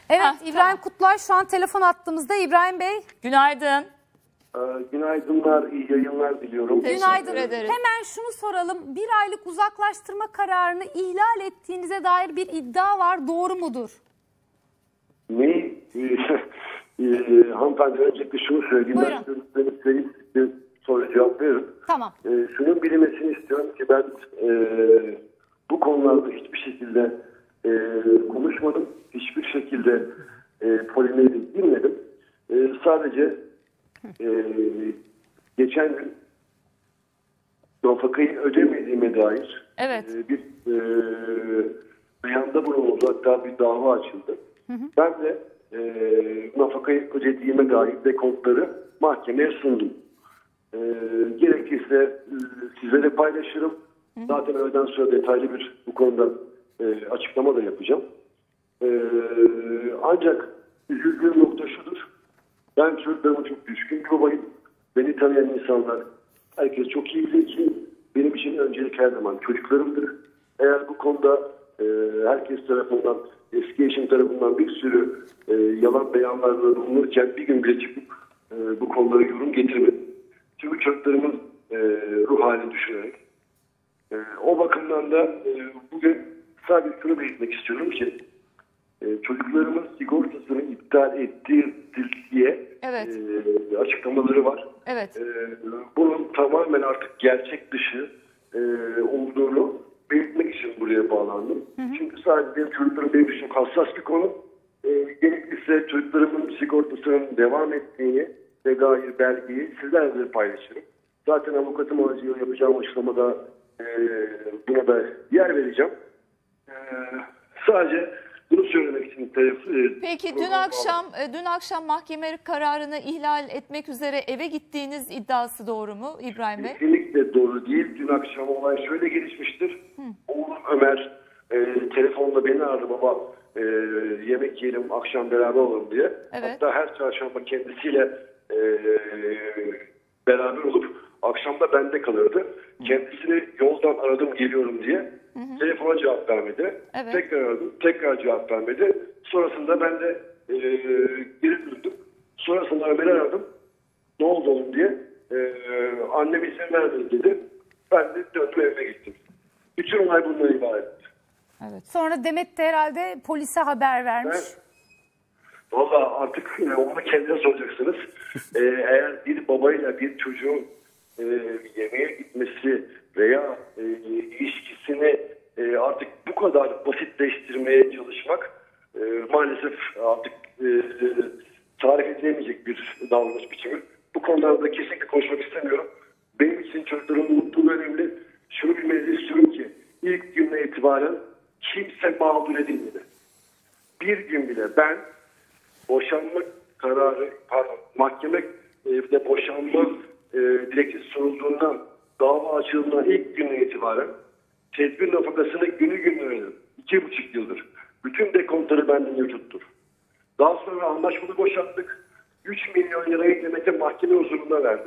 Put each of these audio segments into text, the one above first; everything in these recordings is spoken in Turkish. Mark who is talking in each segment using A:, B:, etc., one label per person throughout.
A: Evet, İbrahim
B: tamam.
A: Kutlay şu an telefon attığımızda. İbrahim Bey.
B: Günaydın.
C: Günaydınlar, iyi yayınlar diliyorum.
A: Günaydın.
B: ederiz.
A: Hemen şunu soralım. Bir aylık uzaklaştırma kararını ihlal ettiğinize dair bir iddia var. Doğru mudur?
C: Ne? Hanımefendi öncelikle şunu söyleyeyim.
A: Buyurun.
C: Ben size soru cevap veririm.
A: Tamam.
C: Şunun bilinmesini istiyorum ki ben bu konularda hiçbir şekilde konuşmadım. Hiçbir şekilde polemiğe girmedim. Sadece geçen gün nafakayı ödemediğime dair bir beyanda bulunuldu. Hatta bir dava açıldı. Ben de nafakayı ödediğime dair dekontları mahkemeye sundum. Gerekirse sizlere paylaşırım. Zaten öğleden sonra detaylı bir bu konuda açıklama da yapacağım. Ancak üzüldüğüm nokta şudur. Ben çocuklarıma çok düşkün bir babayım. Beni tanıyan insanlar, herkes çok iyi bilir ki benim için öncelik her zaman çocuklarımdır. Eğer bu konuda herkes tarafından, eski eşim tarafından bir sürü yalan beyanlarda bulunurken bir gün bile çıkıp bu konulara yorum getirmedim. Çünkü çocuklarımın ruh halini düşünerek. O bakımdan da bugün sadece şunu belirtmek istiyorum ki çocuklarımın sigortasını iptal ettiği diye açıklamaları var.
B: Evet.
C: Bunun tamamen artık gerçek dışı olduğunu belirtmek için buraya bağlandım. Çünkü sadece benim çocuklarım benim için çok hassas bir konu. Gerekirse çocuklarımın sigortasının devam ettiğini ve dair belgeyi sizlerle paylaşırım. Zaten avukatım aracılığıyla yapacağım açıklamada buna da yer vereceğim. Sadece bunu söylemek için
B: Peki dün akşam mahkeme kararını ihlal etmek üzere eve gittiğiniz iddiası doğru mu İbrahim Bey?
C: Kesinlikle doğru değil. Dün akşam olay şöyle gelişmiştir. Oğlum Ömer telefonla beni aradı, baba yemek yiyelim akşam beraber olalım diye.
B: Evet.
C: Hatta her çarşamba kendisiyle beraber olup akşam da bende kalırdı. Kendisini yoldan aradım geliyorum diye. Telefona cevap vermedi.
B: Evet.
C: Tekrar aradım. Tekrar cevap vermedi. Sonrasında ben de geri döndüm. Sonrasında Ömer'i aradım. Ne oldu oğlum diye. Annem izin vermedi dedi. Ben de döndüm evime gittim. Bütün olay bundan ibaret.
B: Evet.
A: Sonra Demet de herhalde polise haber vermiş.
C: Valla artık onu kendine soracaksınız. Eğer bir babayla bir çocuğun yemeğe gitmesi veya ilişkisini artık bu kadar basitleştirmeye çalışmak maalesef artık tarif edilemeyecek bir davranış biçimi. Bu konularda kesinlikle konuşmak istemiyorum. Benim için çocuklarımın mutluluğu önemli. Şunu bilmenizi istiyorum ki ilk günden itibaren kimse mağdur edilmedi. Bir gün bile ben boşanma kararı, mahkemede boşanma dilekçesi sorulduğundan, dava açıldığından ilk günden itibaren tedbir nafakasını günü gününe ödedim. 2,5 yıldır. Bütün dekontları bende mevcuttur. Daha sonra anlaşmalı boşandık. 3 milyon lirayı Demet'e mahkeme huzurunda verdim.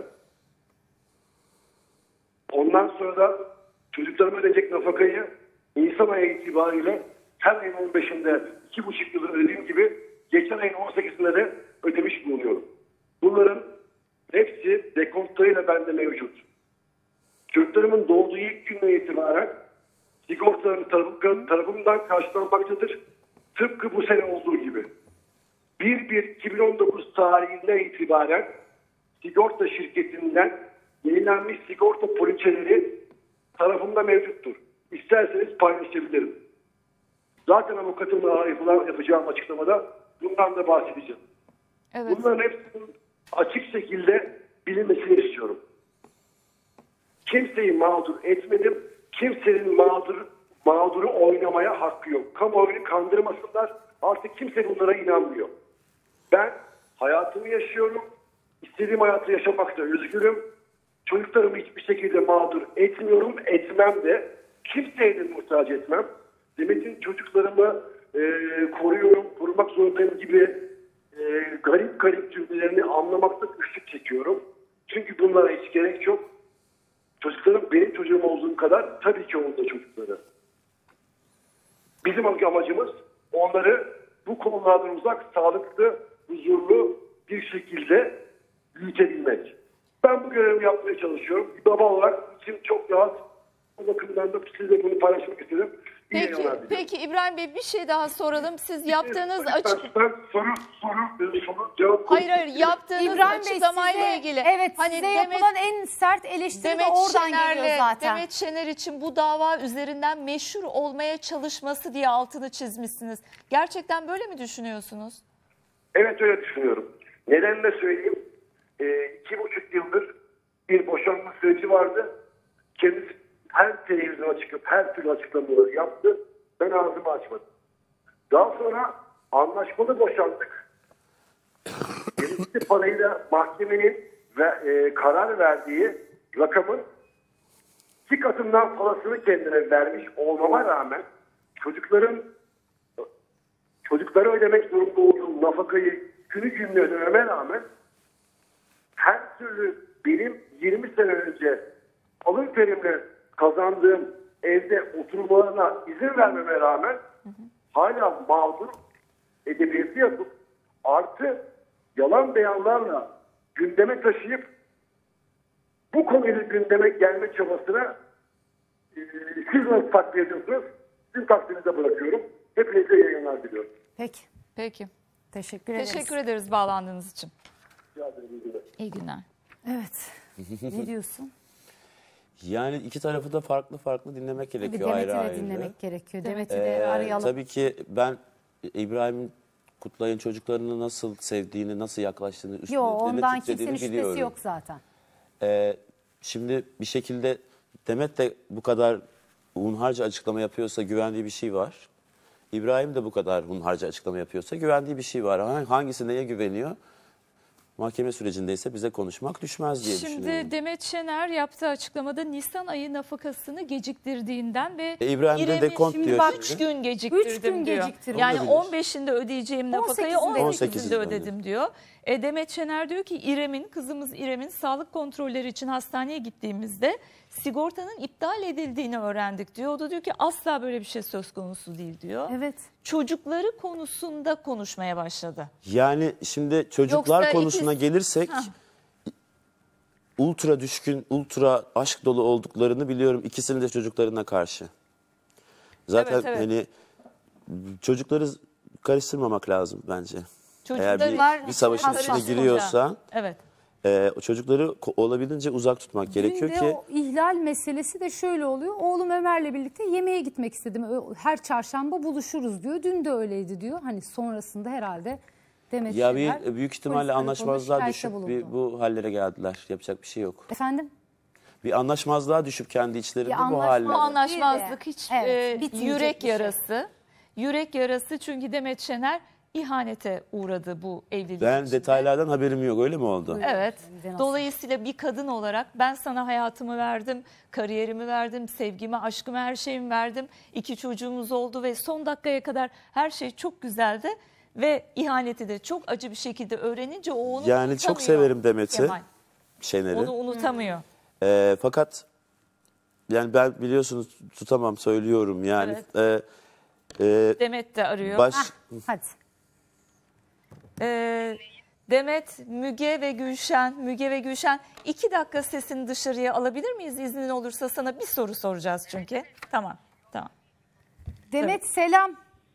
C: Ondan sonra da çocuklarıma ödeyecek nafakayı Nisan ayı itibariyle her ayın 15'inde 2,5 yıldır ödediğim gibi geçen ayın 18'inde de ödemiş bulunuyorum. Bunların hepsi dekontlarıyla bende mevcut. Çocuklarımın doğduğu ilk günden itibaren sigortalarım tarafımdan karşılanmaktadır. Tıpkı bu sene olduğu gibi. 1/1/2019 tarihinden itibaren sigorta şirketinden yayınlanmış sigorta poliçeleri tarafımda mevcuttur. İsterseniz paylaşabilirim. Zaten avukatımla yapacağım açıklamada bundan da bahsedeceğim.
B: Evet.
C: Bunların hepsinin açık şekilde bilinmesini istiyorum. Kimseyi mağdur etmedim. Kimsenin mağduru oynamaya hakkı yok. Kamuoyunu kandırmasınlar. Artık kimse bunlara inanmıyor. Ben hayatımı yaşıyorum. İstediğim hayatı yaşamakta özgürüm. Çocuklarımı hiçbir şekilde mağdur etmiyorum. Etmem de. Kimseye de muhtaç etmem. Demet'in çocuklarımı koruyorum, korumak zorundayım gibi garip cümlelerini anlamakta güçlük çekiyorum. Çünkü bunlara hiç gerek yok. Çocuklarım benim çocuğum olduğum kadar tabii ki onun da çocukları. Bizim amacımız onları bu konularda sorunlardan uzak, sağlıklı, huzurlu bir şekilde büyütebilmek. Ben bu görevi yapmaya çalışıyorum. Bir baba olarak içim çok rahat. O bakımdan da sizinle bunu paylaşmak istedim.
B: Peki İbrahim Bey, bir şey daha soralım. Siz yaptığınız
C: Ben soru cevap
B: Hayır, yaptığınız
A: İbrahim Bey,
B: açıklamayla
A: size,
B: ilgili.
A: evet,
B: hani
A: size yapılan en sert eleştiri de oradan geliyor zaten.
B: Demet Şener için bu dava üzerinden meşhur olmaya çalışması diye altını çizmişsiniz. Gerçekten böyle mi düşünüyorsunuz?
C: Evet, öyle düşünüyorum. Neden de söyleyeyim. 2,5 yıldır bir boşanma süreci vardı. Kendisi her televizyona çıkıp her türlü açıklamaları yaptı. Ben ağzımı açmadım. Daha sonra anlaşmalı boşandık. Gerekli parayla mahkemenin karar verdiği rakamın 2 katından fazlasını kendine vermiş olmama rağmen çocuklara ödemek zorunda olduğum nafakayı günü gününe ödememe rağmen her türlü benim 20 sene önce alın terimle kazandığım evde oturmalarına izin vermeme rağmen hala mağdur edebiyatı yapıp artı yalan beyanlarla gündeme taşıyıp bu konuyu gündeme gelme çabasına siz nasıl takdir ediyorsunuz? Sizin takdirinize bırakıyorum. Hepinize yayınlar diliyorum.
A: Peki. Teşekkür ederiz.
B: Teşekkür ederiz bağlandığınız için. İyi günler.
A: Evet. Ne diyorsun?
D: Yani iki tarafı da farklı dinlemek
A: Bir
D: gerekiyor,
A: Demet'i
D: ayrı
A: de
D: ayrı.
A: dinlemek gerekiyor. Demet'i de arayalım.
D: Tabii ki ben İbrahim Kutlay'ın çocuklarını nasıl sevdiğini, nasıl yaklaştığını, üstüne
A: Yok, ondan
D: titrediğini
A: kimsenin şüphesi
D: biliyorum.
A: yok zaten.
D: Şimdi bir şekilde Demet de bu kadar hunharca açıklama yapıyorsa güvendiği bir şey var. İbrahim de bu kadar hunharca açıklama yapıyorsa güvendiği bir şey var. Hangisi neye güveniyor? Mahkeme sürecindeyse bize konuşmak düşmez diye düşünüyorum.
B: Şimdi Demet Şener yaptığı açıklamada Nisan ayı nafakasını geciktirdiğinden ve
D: İbrahim de dekont diyor
B: bak,
D: şimdi.
B: 3 gün geciktirdim
A: 3 gün
B: diyor.
A: geciktirdim.
B: Yani
D: Olabilir.
B: 15'inde ödeyeceğim nafakayı
A: 18'inde
B: 18'inde ödedim diyor. Demet Şener diyor ki kızımız İrem'in sağlık kontrolleri için hastaneye gittiğimizde sigortanın iptal edildiğini öğrendik diyor. O da diyor ki asla böyle bir şey söz konusu değil diyor.
A: Evet.
B: Çocukları konusunda konuşmaya başladı.
D: Yani şimdi çocuklar
B: Yoksa
D: konusuna gelirsek ultra düşkün, ultra aşk dolu olduklarını biliyorum ikisinin de çocuklarına karşı. Zaten
B: Evet.
D: hani çocukları karıştırmamak lazım bence. Eğer
B: Çocuklar
D: bir savaşın içine
B: karıştırınca.
D: giriyorsa
B: Evet.
D: o çocukları olabildiğince uzak tutmak gerekiyor
A: Dün de
D: ki.
A: o ihlal meselesi de şöyle oluyor. Oğlum Ömer'le birlikte yemeğe gitmek istedim. Her çarşamba buluşuruz diyor. Dün de öyleydi diyor. Hani sonrasında herhalde Demet
D: Ya
A: Şener
D: büyük ihtimalle
A: polis karakoluna
D: anlaşmazlığa
A: şikayette
D: düşüp
A: bulundu.
D: bu hallere geldiler. Yapacak bir şey yok.
A: Efendim?
D: Bir anlaşmazlığa düşüp kendi içlerinde
A: Bir
D: bu
B: Bu
D: haller.
B: anlaşmazlık hiç
A: bitmeyecek
B: yürek
A: bir şey.
B: yarası. Yürek yarası, çünkü Demet Şener ihanete uğradı bu evlilik
D: Ben
B: içinde.
D: detaylardan haberim yok, öyle mi oldu?
B: Evet.
A: Nasıl?
B: Dolayısıyla bir kadın olarak ben sana hayatımı verdim, kariyerimi verdim, sevgimi, aşkımı, her şeyimi verdim. 2 çocuğumuz oldu ve son dakikaya kadar her şey çok güzeldi. Ve ihaneti de çok acı bir şekilde öğrenince o onu
D: Yani
B: unutamıyor.
D: çok severim Demet'i,
B: Kemal.
D: Şener'i.
B: Onu unutamıyor.
D: Fakat yani ben biliyorsunuz tutamam, söylüyorum yani.
B: Demet de arıyor.
A: Hadi.
B: Demet, Müge ve Gülşen 2 dakika sesini dışarıya alabilir miyiz? İznin olursa sana bir soru soracağız çünkü. Tamam.
A: Demet selam.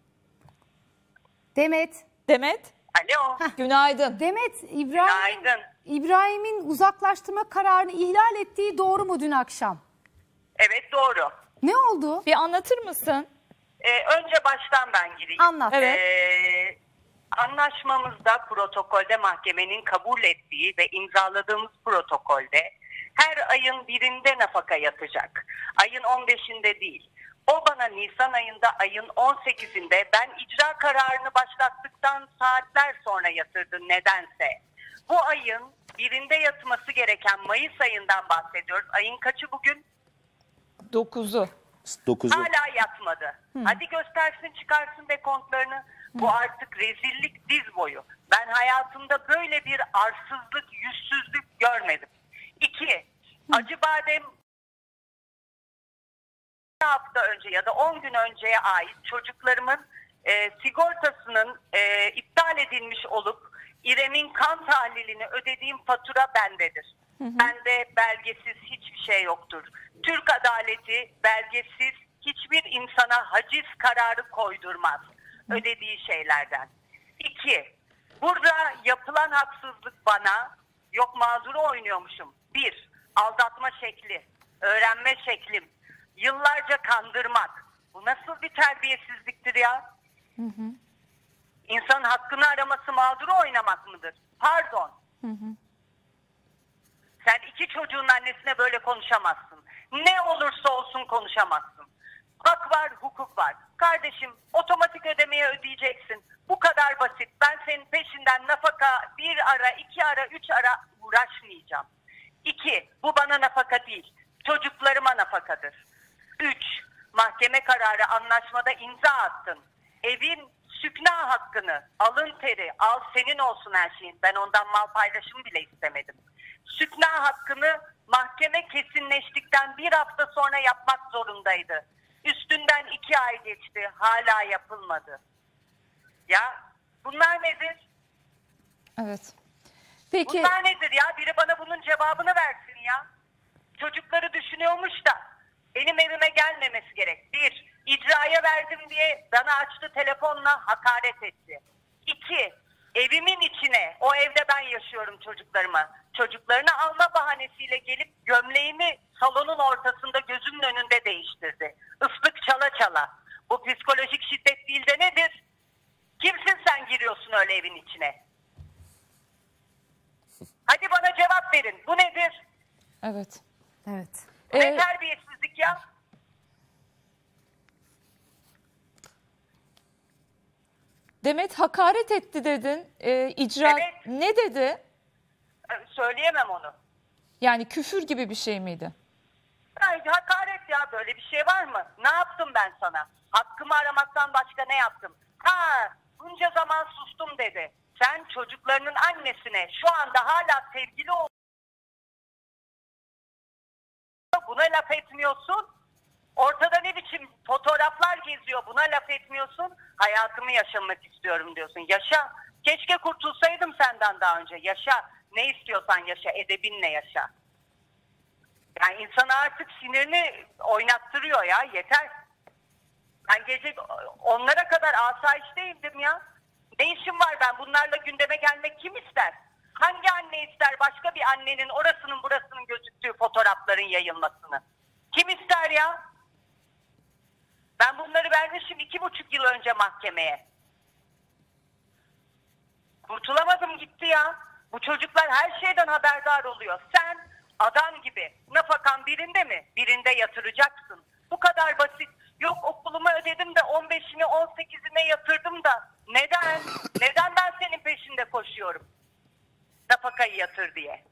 A: Demet.
E: Alo.
B: Günaydın.
A: Demet,
E: Günaydın.
A: İbrahim'in uzaklaştırma kararını ihlal ettiği doğru mu dün akşam?
E: Evet, doğru.
A: Ne oldu?
B: Bir anlatır mısın?
E: Önce baştan ben gireyim.
A: Anlat.
B: Evet.
E: Anlaşmamızda, protokolde mahkemenin kabul ettiği ve imzaladığımız protokolde her ayın 1'inde nafaka yatacak. Ayın 15'inde değil. O bana Nisan ayında ayın 18'inde ben icra kararını başlattıktan saatler sonra yatırdı nedense. Bu ayın 1'inde yatması gereken Mayıs ayından bahsediyoruz. Ayın kaçı bugün?
B: 9'u.
D: 9'u.
E: Hala yatmadı. Hadi göstersin, çıkarsın dekontlarını. Bu artık rezillik diz boyu. Ben hayatımda böyle bir arsızlık, yüzsüzlük görmedim. 2. Acıbadem bir hafta önce ya da 10 gün önceye ait çocuklarımın sigortasının iptal edilmiş olup İrem'in kan tahlilini ödediğim fatura bendedir. Bende belgesiz hiçbir şey yoktur. Türk adaleti belgesiz hiçbir insana haciz kararı koydurmaz ödediği şeylerden. 2. Burada yapılan haksızlık bana, yok mağduru oynuyormuşum. 1. Aldatma şekli, öğrenme şeklim, yıllarca kandırmak. Bu nasıl bir terbiyesizliktir ya? İnsanın hakkını araması mağduru oynamak mıdır? Pardon. Sen 2 çocuğun annesine böyle konuşamazsın. Ne olursa olsun konuşamazsın. Hak var, hukuk var. Kardeşim, otomatik ödemeye ödeyeceksin. Bu kadar basit. Ben senin peşinden nafaka 1 ara, 2 ara, 3 ara uğraşmayacağım. 2. Bu bana nafaka değil. Çocuklarıma nafakadır. 3. Mahkeme kararı anlaşmada imza attın. Evin sükna hakkını, alın teri, al senin olsun her şeyin. Ben ondan mal paylaşımı bile istemedim. Sükna hakkını mahkeme kesinleştikten 1 hafta sonra yapmak zorundaydı. Üstünden 2 ay geçti. Hala yapılmadı. Ya bunlar nedir?
B: Evet. Peki.
E: Bunlar nedir ya? Biri bana bunun cevabını versin ya. Çocukları düşünüyormuş da benim evime gelmemesi gerek. 1. İcraya verdim diye bana açtı telefonla hakaret etti. 2. Evimin içine, o evde ben yaşıyorum çocuklarıma. Çocuklarını alma bahanesiyle gelip gömleğimi salonun ortasında gözümün önünde değiştirdi. Islık çala çala. Bu psikolojik şiddet değil de nedir? Kimsin sen giriyorsun öyle evin içine? Hadi bana cevap verin. Bu nedir?
B: Evet.
A: Evet.
E: Ne terbiyesizlik ya?
B: Demet hakaret etti dedin. İcra
E: Evet.
B: ne dedi?
E: Söyleyemem onu.
B: Yani küfür gibi bir şey miydi?
E: Ay, hakaret ya, böyle bir şey var mı? Ne yaptım ben sana? Hakkımı aramaktan başka ne yaptım? Bunca zaman sustum dedi. Sen çocuklarının annesine şu anda hala sevgili ol. Buna laf etmiyorsun. Ortada ne biçim fotoğraflar geziyor, buna laf etmiyorsun. Hayatımı yaşamak istiyorum diyorsun. Yaşa. Keşke kurtulsaydım senden daha önce. Yaşa. Ne istiyorsan yaşa. Edebinle yaşa. Yani insana artık sinirini oynattırıyor ya. Yeter. Ben gece onlara kadar asayiş değildim ya. Ne işim var ben? Bunlarla gündeme gelmek kim ister? Hangi anne ister başka bir annenin orasının burasının gözüktüğü fotoğrafların yayılmasını? Kim ister ya? Ben bunları vermişim 2,5 yıl önce mahkemeye. Kurtulamadım gitti ya. Bu çocuklar her şeyden haberdar oluyor. Sen adam gibi nafakan birinde mi? Birinde yatıracaksın. Bu kadar basit. Yok okulumu ödedim de 15'ine 18'ine yatırdım da. Neden? Neden ben senin peşinde koşuyorum? Nafakayı yatır diye.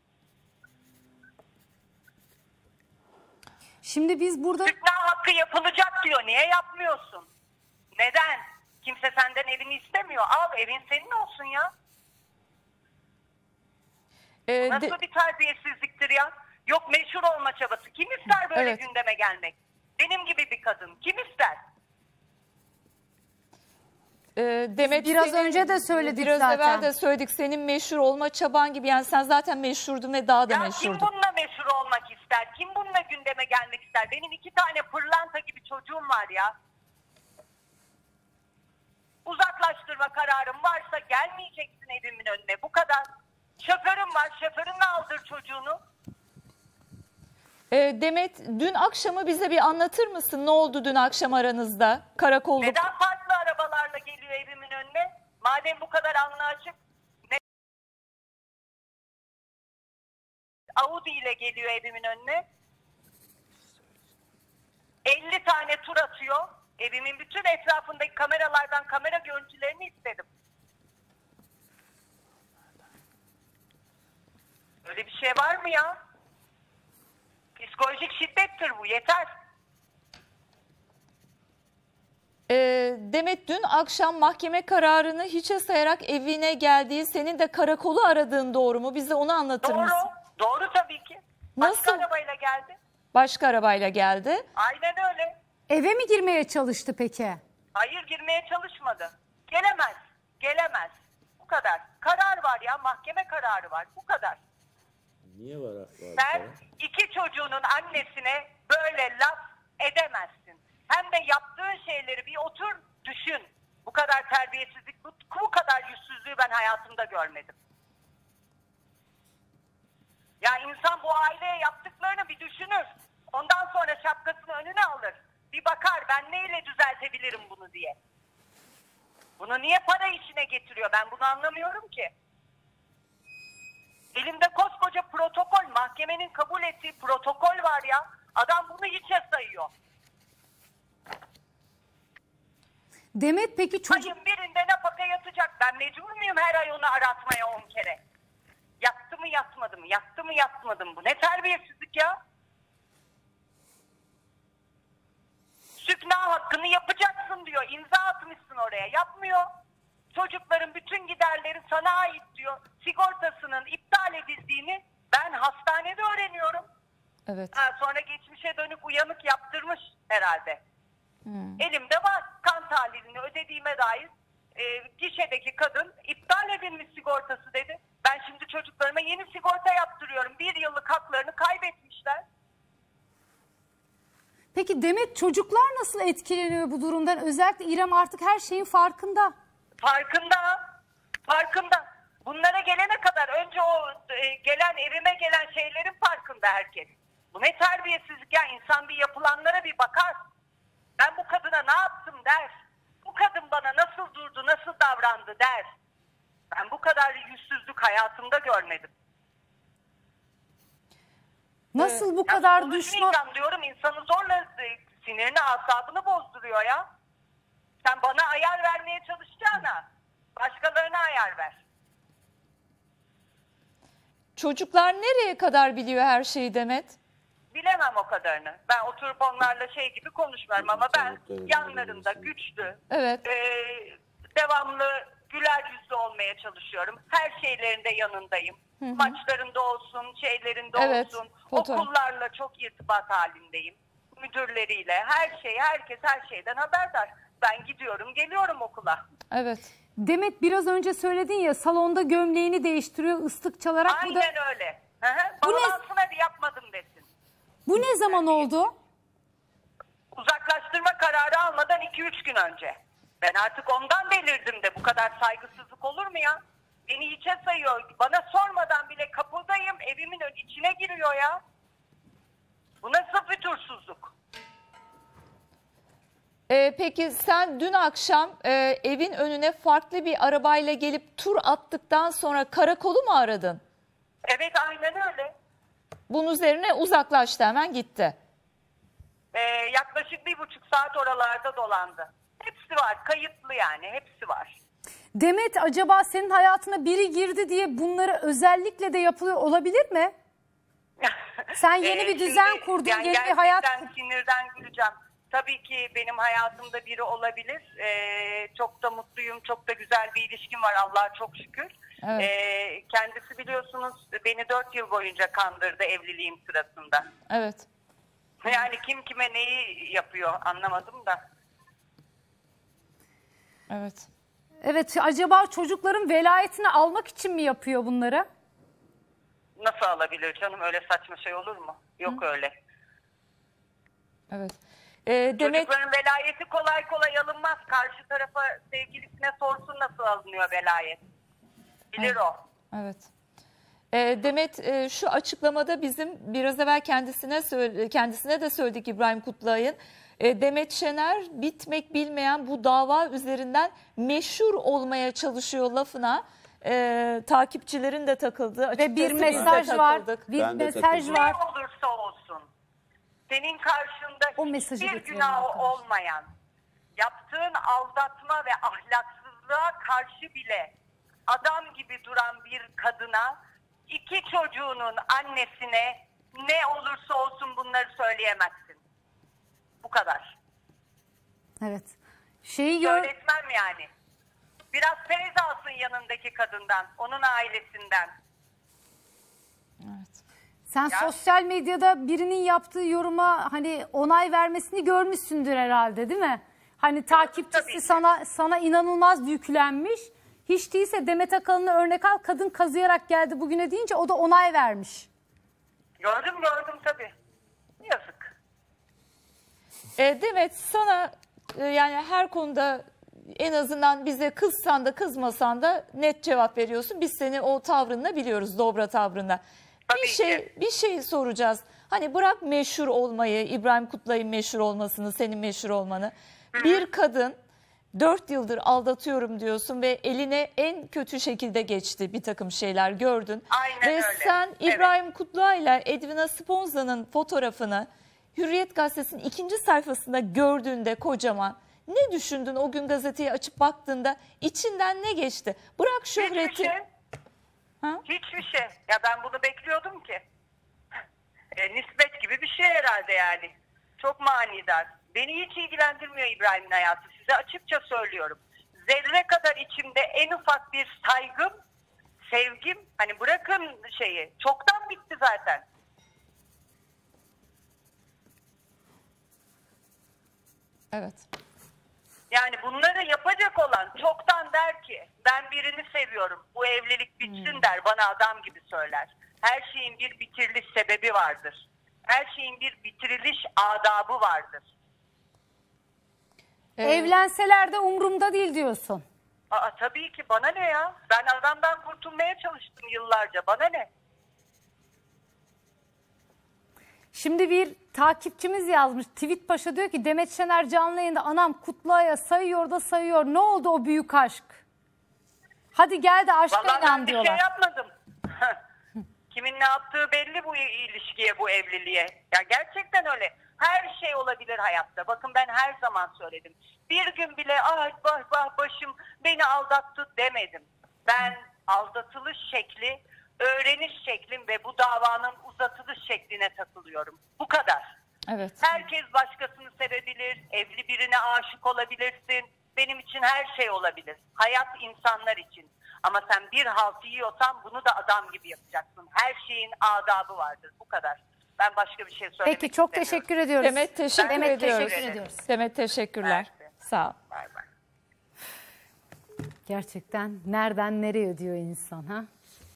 A: Şimdi biz burada
E: Sükna hakkı yapılacak diyor. Niye yapmıyorsun? Neden? Kimse senden evini istemiyor. Al, evin senin olsun ya. Nasıl bir terbiyesizliktir ya? Yok meşhur olma çabası. Kim ister böyle
B: Evet.
E: gündeme gelmek? Benim gibi bir kadın. Kim ister?
B: Demet
A: Biraz önce de söyledik
B: biraz
A: zaten.
B: evvel de söyledik. Senin meşhur olma çaban gibi. Yani sen zaten meşhurdun ve daha da
E: Ya kim
B: meşhurdun.
E: bununla meşhur olmak ister? Kim bununla gündeme gelmek ister? Benim 2 tane pırlanta gibi çocuğum var ya. Uzaklaştırma kararım varsa gelmeyeceksin evimin önüne. Bu kadar. Şoförüm var. Şoförünle aldır çocuğunu.
B: Demet dün akşamı bize bir anlatır mısın? Ne oldu dün akşam aranızda? Karakolluk.
E: Neden farklı arabalarla geliyor evimin önüne? Madem bu kadar alnı açık. Audi ile geliyor evimin önüne. 50 tane tur atıyor. Evimin bütün etrafındaki kameralardan kamera görüntülerini istedim. Öyle bir şey var mı ya? Psikolojik şiddettir bu. Yeter.
B: Demet dün akşam mahkeme kararını hiçe sayarak evine geldiği, senin de karakolu aradığın doğru mu? Bize onu anlatır
E: Doğru.
B: mısın?
E: Doğru tabii ki. Başka
B: Nasıl?
E: arabayla geldi.
B: Başka arabayla geldi.
E: Aynen öyle.
A: eve mi girmeye çalıştı peki?
E: Hayır, girmeye çalışmadı. Gelemez. Gelemez. Bu kadar. Karar var ya. Mahkeme kararı var. Bu kadar.
D: Niye var?
E: Sen iki çocuğunun annesine böyle laf edemezsin. Hem de yaptığın şeyleri bir otur düşün. Bu kadar terbiyesizlik, bu kadar yüzsüzlüğü ben hayatımda görmedim. Ya insan bu aileye yaptıklarını bir düşünür. Ondan sonra şapkasını önüne alır. Bir bakar ben neyle düzeltebilirim bunu diye. Bunu niye para işine getiriyor? Ben bunu anlamıyorum ki. Elimde koskoca protokol, mahkemenin kabul ettiği protokol var ya. Adam bunu hiçe sayıyor.
A: Demet peki çocuk...
E: Ayın birinde nafaka yatacak. Ben mecbur muyum her ay onu aratmaya 10 kere? Yattı mı yatmadı mı? Yattı mı yatmadı mı? Bu ne terbiyesizlik ya? Sükna hakkını yapacaksın diyor. İmza atmışsın oraya. Yapmıyor. Çocukların bütün giderleri sana ait diyor. Sigortasının iptal edildiğini ben hastanede öğreniyorum.
B: Evet.
E: Sonra geçmişe dönük uyanık yaptırmış herhalde. Elimde var. Kan tahlilini ödediğime dair gişedeki kadın iptal edilmiş sigortası dedi. Ben şimdi çocuklarıma yeni sigorta yaptırıyorum. 1 yıllık haklarını kaybetmişler.
A: Peki Demet çocuklar nasıl etkileniyor bu durumdan? Özellikle İrem artık her şeyin farkında.
E: Farkında. Bunlara gelene kadar önce o gelen evime gelen şeylerin farkında herkes. Bu ne terbiyesizlik ya, insan bir yapılanlara bir bakar. Ben bu kadına ne yaptım der. Bu kadın bana nasıl durdu, nasıl davrandı der. Ben bu kadar yüzsüzlük hayatımda görmedim.
A: Nasıl bu kadar düşman...
E: Konuşmayacağım diyorum, insanı zorla sinirini, asabını bozduruyor ya. Sen bana ayar vermeye çalışacağına başkalarına ayar ver.
B: Çocuklar nereye kadar biliyor her şeyi Demet?
E: Bilemem o kadarını. Ben oturup onlarla şey gibi konuşmuyorum ama ben yanlarında güçlü,
B: Evet.
E: Devamlı güler yüzlü olmaya çalışıyorum. Her şeylerinde yanındayım. Maçlarında olsun, şeylerinde
B: Evet,
E: olsun.
B: fotoğraf.
E: Okullarla çok irtibat halindeyim. Müdürleriyle, herkes her şeyden haberdar. Ben gidiyorum, geliyorum okula.
B: Evet.
A: Demet biraz önce söyledin ya, salonda gömleğini değiştiriyor ıslık çalarak.
E: Aynen öyle. Bağlansın hadi, yapmadım desin.
A: Bu ne zaman oldu?
E: Uzaklaştırma kararı almadan 2-3 gün önce. Ben artık ondan belirdim de, bu kadar saygısızlık olur mu ya? Beni hiçe sayıyor. Bana sormadan bile kapıdayım, evimin içine giriyor ya. Bu nasıl fütursuzluk?
B: Peki sen dün akşam evin önüne farklı bir arabayla gelip tur attıktan sonra karakolu mu aradın?
E: Evet, aynen öyle.
B: Bunun üzerine uzaklaştı, hemen gitti.
E: Yaklaşık 1,5 saat oralarda dolandı. Hepsi var, kayıtlı yani, hepsi var.
A: Demet acaba senin hayatına biri girdi diye bunları özellikle de yapılıyor olabilir mi? Sen yeni bir düzen
E: Şimdi,
A: kurdun,
E: yani
A: yeni bir hayat...
E: gerçekten sinirden güleceğim. Tabii ki benim hayatımda biri olabilir. Çok da mutluyum, çok da güzel bir ilişkim var Allah'a çok şükür.
B: Evet.
E: Kendisi biliyorsunuz beni 4 yıl boyunca kandırdı evliliğim sırasında.
B: Evet.
E: Yani kim kime neyi yapıyor anlamadım da.
B: Evet.
A: Evet, acaba çocukların velayetini almak için mi yapıyor bunları?
E: Nasıl alabilir canım, öyle saçma şey olur mu? Yok öyle.
B: Evet. Demet,
E: Çocukların velayeti kolay kolay alınmaz. Karşı tarafa, sevgilisine sorsun nasıl alınıyor velayet. Bilir o.
B: evet. Demet, şu açıklamada bizim biraz evvel kendisine de söyledik İbrahim Kutluay'ın. Demet Şener bitmek bilmeyen bu dava üzerinden meşhur olmaya çalışıyor lafına takipçilerin de takıldı.
A: Ve bir
B: Açıkçası biz de
A: mesaj var.
B: takıldık.
A: Bir
D: Ben de
A: mesaj
D: takıldım.
A: var.
E: Ne olursa olsun senin karşında
A: O mesajı
E: hiçbir
A: getirelim
E: günahı
A: arkadaşlar.
E: olmayan, yaptığın aldatma ve ahlaksızlığa karşı bile adam gibi duran bir kadına, 2 çocuğunun annesine ne olursa olsun bunları söyleyemezsin. Bu kadar.
A: Evet.
E: Söyletmem yani. Biraz feyz alsın yanındaki kadından, onun ailesinden.
B: Evet.
A: Sen sosyal medyada birinin yaptığı yoruma hani onay vermesini görmüşsündür herhalde, değil mi? Hani takipçisi sana inanılmaz yüklenmiş. Hiç değilse Demet Akalın'ı örnek al. Kadın kazıyarak geldi bugüne deyince o da onay vermiş.
E: Gördüm tabii. Yazık.
B: Demet, sana yani her konuda en azından bize kızsan da kızmasan da net cevap veriyorsun. Biz seni o tavrınla biliyoruz, dobra tavrınla. Bir şey soracağız. Hani bırak meşhur olmayı, İbrahim Kutlay'ın meşhur olmasını, senin meşhur olmanı. Bir kadın 4 yıldır aldatıyorum diyorsun ve eline en kötü şekilde geçti, bir takım şeyler gördün.
E: Aynen
B: ve
E: öyle.
B: sen İbrahim Kutlay'la Edwina Sponza'nın fotoğrafını Hürriyet Gazetesi'nin 2. sayfasında gördüğünde kocaman ne düşündün o gün, gazeteyi açıp baktığında içinden ne geçti? Bırak şöhreti.
E: Hiçbir şey.
B: Ha?
E: Hiçbir şey. Ya ben bunu bekliyordum ki. Nispet gibi bir şey herhalde yani. Çok manidar. Beni hiç ilgilendirmiyor İbrahim'in hayatı. Size açıkça söylüyorum. Zerre kadar içimde en ufak bir saygım, sevgim, hani bırakın şeyi, çoktan bitti zaten.
B: Evet.
E: Yani bunları yapacak olan çoktan der ki ben birini seviyorum, bu evlilik bitsin der, bana adam gibi söyler. Her şeyin bir bitiriliş sebebi vardır. Her şeyin bir bitiriliş adabı vardır.
A: Evlenseler de umurumda değil diyorsun.
E: Tabii ki, bana ne ya? Ben adamdan kurtulmaya çalıştım yıllarca, bana ne?
A: Şimdi bir takipçimiz yazmış. Tweet Paşa diyor ki Demet Şener canlı yayında anam Kutluay'a sayıyor da sayıyor. Ne oldu o büyük aşk? Hadi gel de aşka
E: Vallahi
A: inan
E: ben bir
A: diyorlar.
E: şey yapmadım. Kimin ne yaptığı belli bu ilişkiye, bu evliliğe. Ya gerçekten öyle. Her şey olabilir hayatta. Bakın ben her zaman söyledim. Bir gün bile ay başım beni aldattı demedim. Ben aldatılış şekli, öğreniş şeklim ve bu davanın uzatılış şekline takılıyorum. Bu kadar.
B: Evet.
E: Herkes başkasını sevebilir, evli birine aşık olabilirsin. Benim için her şey olabilir. Hayat insanlar için. Ama sen bir halt yiyorsan bunu da adam gibi yapacaksın. Her şeyin adabı vardır. Bu kadar. Ben başka bir şey söylemek
A: Peki çok
E: istemiyorum.
A: teşekkür ediyoruz.
B: Demet teşekkür
A: Demet,
B: ediyoruz.
A: teşekkür ediyoruz.
B: Demet teşekkürler.
E: Mersi.
B: Sağ ol.
E: Bay bay.
A: Gerçekten nereden nereye diyor insan ha?